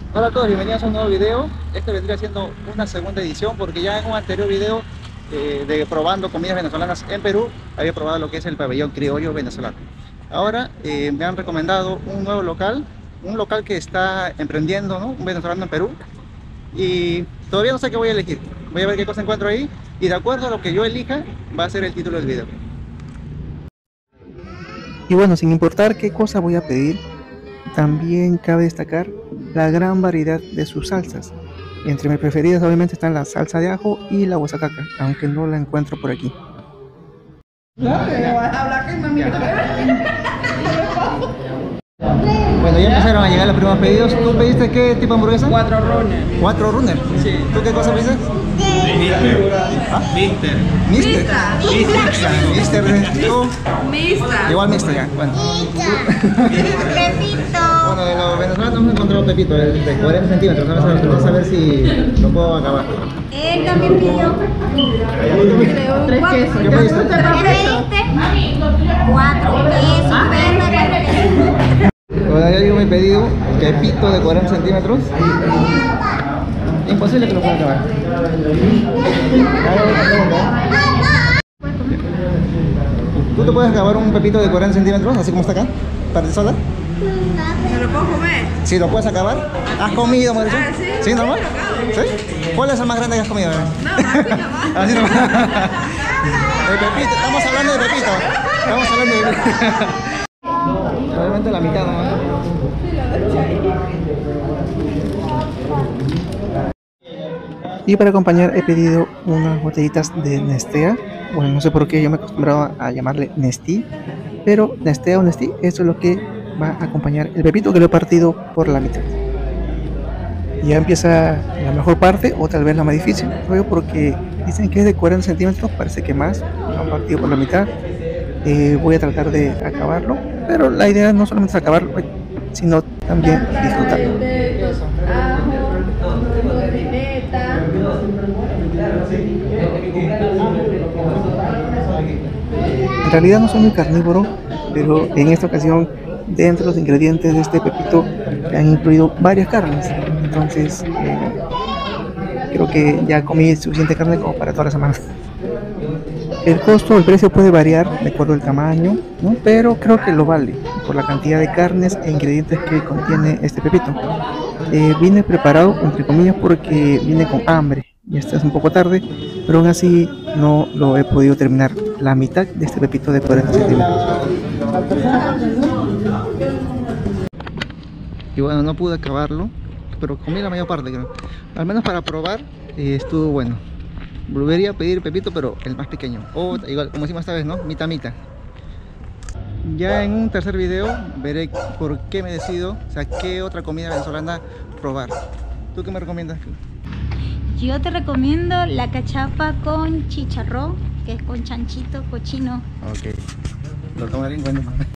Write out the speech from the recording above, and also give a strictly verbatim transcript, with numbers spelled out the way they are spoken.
Hola a todos, bienvenidos a un nuevo video. Este vendría siendo una segunda edición porque ya en un anterior video eh, de probando comidas venezolanas en Perú había probado lo que es el pabellón criollo venezolano. Ahora eh, me han recomendado un nuevo local, un local que está emprendiendo, ¿no? Un venezolano en Perú, y todavía no sé qué voy a elegir. Voy a ver qué cosa encuentro ahí y de acuerdo a lo que yo elija va a ser el título del video. Y bueno, sin importar qué cosa voy a pedir, también cabe destacar la gran variedad de sus salsas. Entre mis preferidas obviamente están la salsa de ajo y la guasacaca, aunque no la encuentro por aquí. Bueno, ya empezaron a llegar los primeros pedidos. ¿Tú pediste qué tipo de hamburguesa? Cuatro runners. ¿Cuatro runner? Sí. ¿Tú qué cosa pediste? ¿Ah? Mister. Mister. Mister. Mister. ¿Tú? Mista. Igual Mister ya. Bueno. Pepito. Bueno, de los venezolanos hemos encontrado Pepito de de cuarenta centímetros. Vamos a ver, vamos a ver si lo puedo acabar. Él también pidió. Tres quesos. ¿Qué pediste? ¿Qué pediste? Cuatro quesos, verde. Bueno, ya digo mi pedido. Pepito de cuarenta centímetros. Imposible que lo pueda acabar. ¿Tú te puedes acabar un pepito de cuarenta centímetros, así como está acá? ¿Para ti sola? ¿Me lo puedo comer? ¿Sí lo puedes acabar? ¿Has comido, Mauricio? Ah, sí. ¿Sí, normal? Sí, lo acabo. ¿Sí? ¿Cuál es el más grande que has comido, bebé? No, así nomás. Así nomás. De Pepito, estamos hablando de Pepito. Estamos hablando de Pepito. Obviamente la mitad, ¿no? Y para acompañar he pedido unas botellitas de Nestea. Bueno, no sé por qué yo me he acostumbrado a llamarle Nestí, pero Nestea o Nestí, eso es lo que va a acompañar el pepito, que lo he partido por la mitad. Ya empieza la mejor parte, o tal vez la más difícil, creo, porque dicen que es de cuarenta centímetros, parece que más, lo han partido por la mitad. Eh, voy a tratar de acabarlo, pero la idea no solamente es acabarlo, sino también disfrutarlo. En realidad no soy muy carnívoro, pero en esta ocasión, dentro de los ingredientes de este pepito, han incluido varias carnes. Entonces, eh, creo que ya comí suficiente carne como para toda la semana. El costo, el precio puede variar de acuerdo al tamaño, ¿no? Pero creo que lo vale por la cantidad de carnes e ingredientes que contiene este pepito. Eh, vine preparado, entre comillas, porque vine con hambre. Ya está, es un poco tarde, pero aún así no lo he podido terminar. La mitad de este pepito de cuarenta centímetros. Y bueno, no pude acabarlo, pero comí la mayor parte, creo. Al menos para probar, eh, estuvo bueno. Volvería a pedir pepito, pero el más pequeño. O igual, como hicimos esta vez, ¿no? Mitad, mitad. Ya en un tercer video veré por qué me decido, o sea, qué otra comida venezolana probar. ¿Tú qué me recomiendas? Yo te recomiendo la cachapa con chicharrón, que es con chanchito cochino. Ok, lo tomaré en cuenta.